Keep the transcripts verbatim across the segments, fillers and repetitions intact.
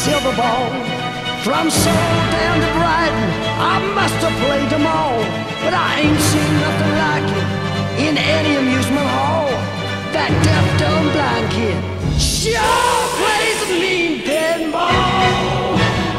silver ball. From Seoul down to Brighton, I must have played them all, but I ain't seen nothing like it in any amusement hall. That deaf, dumb, blind kid sure plays a mean pinball.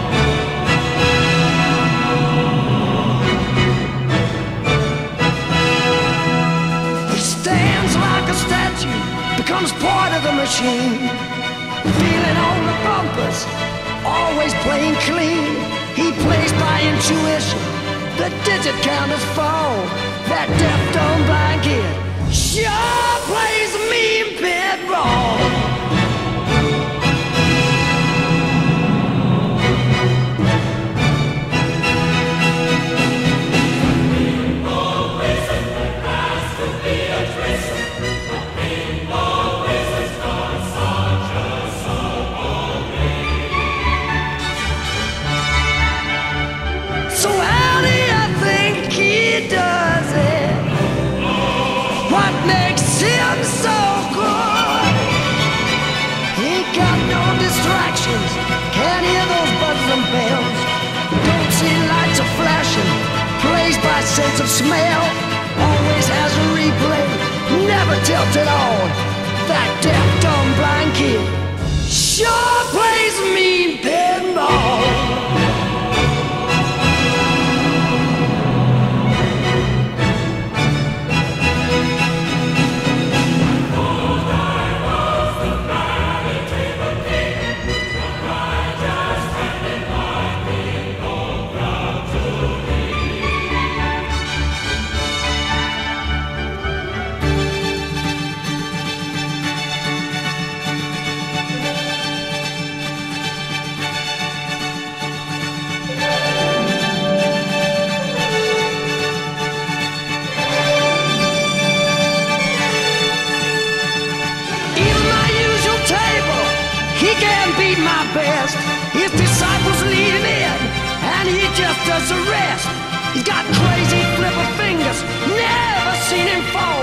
He stands like a statue, becomes part of the machine, feeling on the bumpers, always playing clean. He plays by intuition, the digit counters fall. That deaf, dumb, blind kid sure plays a mean pinball. Pinball wizard, there has to be a twist. A pinball wizard's got such a soul. So how do you think he does it? What makes him so good? He got no distractions, can't hear those buzzes and bells, don't see lights are flashing, plays by sense of smell, always has a replay, never tilted on. That deaf, dumb, blind kid sure plays mean pinball. Best. His disciples lead him in, and he just does the rest. He's got crazy flipper fingers, never seen him fall.